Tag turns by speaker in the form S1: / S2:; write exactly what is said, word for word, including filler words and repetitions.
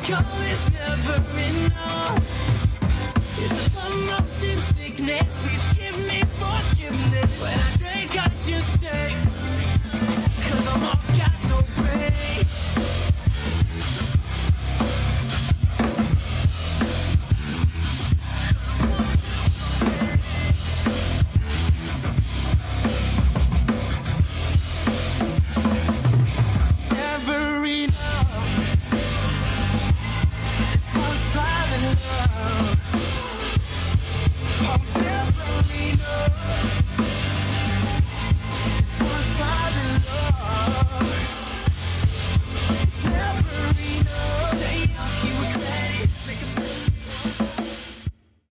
S1: cold is never enough. It's the fun, motion sickness. Please give